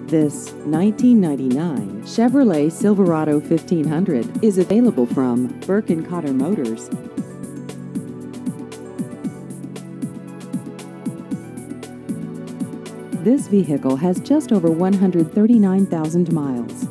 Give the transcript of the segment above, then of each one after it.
This 1999 Chevrolet Silverado 1500 is available from Berkenkotter Motors. This vehicle has just over 139,000 miles.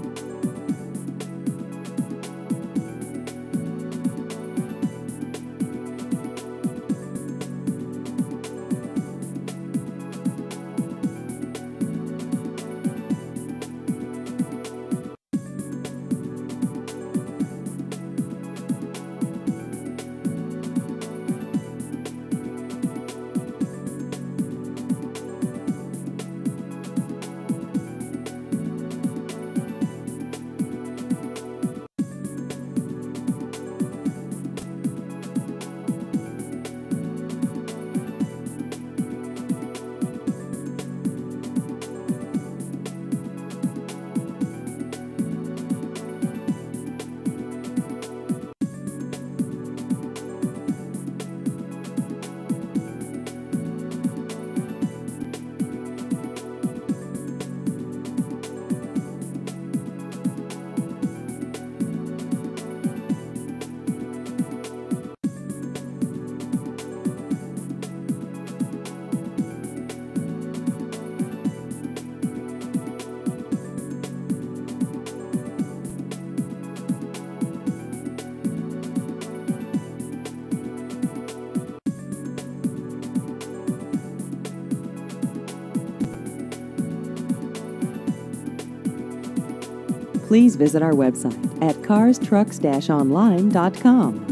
Please visit our website at carstrucks-online.com.